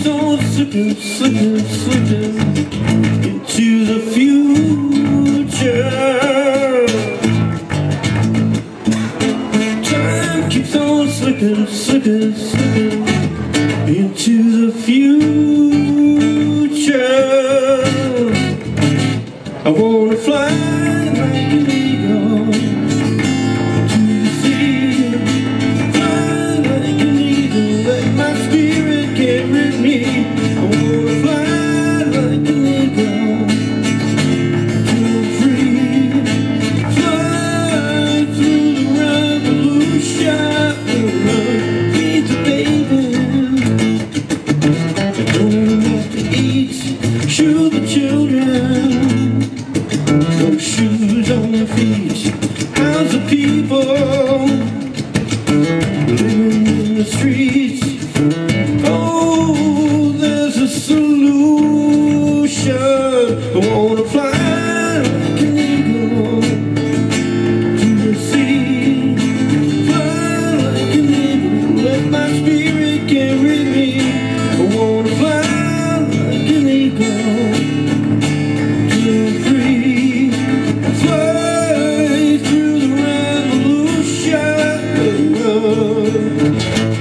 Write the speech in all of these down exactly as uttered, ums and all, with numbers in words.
on slipping, slipping, slipping into the future. Time keeps on slipping, slipping, slipping into the future. I wanna fly like an eagle to the sea, fly like an eagle, let my spirit carry me. I wanna fly like an eagle, feel free, fly through the revolution, feed the baby. I don't have to eat, shoe the children. No shoes on their feet, how's the people living in the streets? Oh, there's a solution. I wanna fly like an eagle to the sea, fly like an eagle, let my spirit carry me. I wanna fly like an eagle, feel free, fly through the revolution.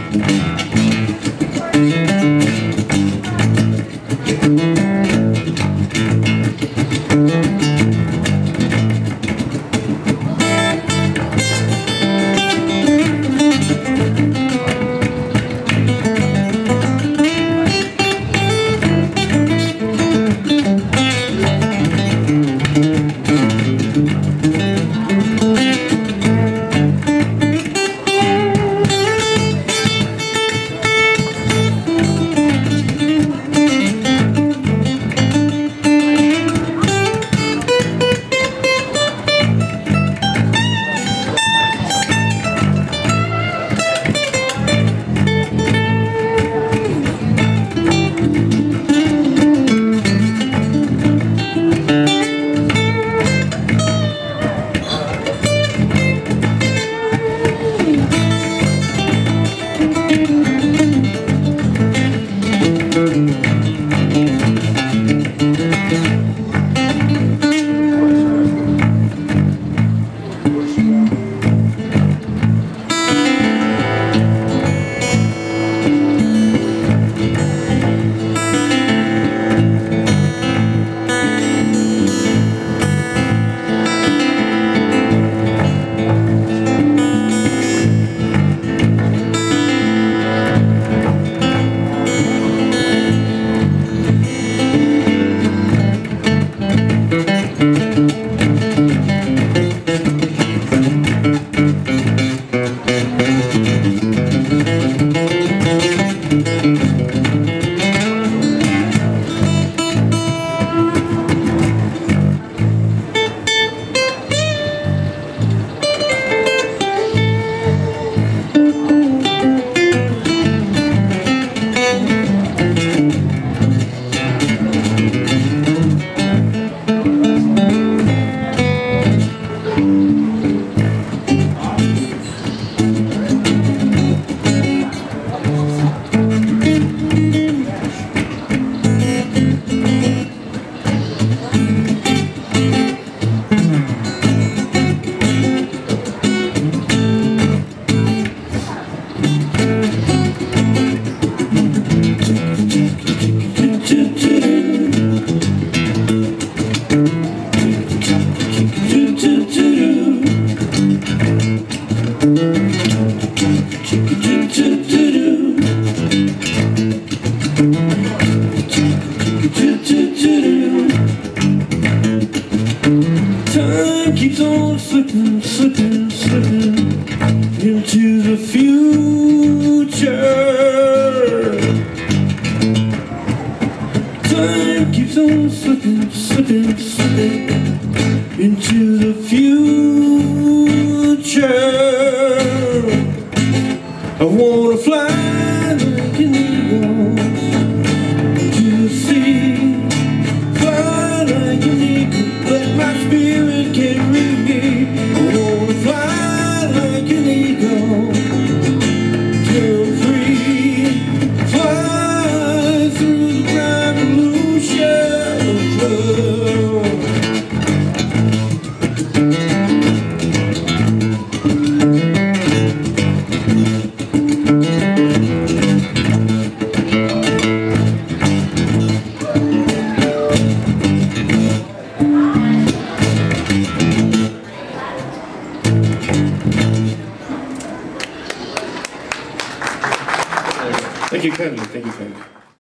Time keeps on slipping, slipping, slipping into the future. Time keeps on slipping, slipping, slipping into the future. I wanna fly like an eagle to the sea, fly like an eagle, let my spirit carry me. I wanna fly like an eagle, till free, fly through Thank you kindly, thank you kindly.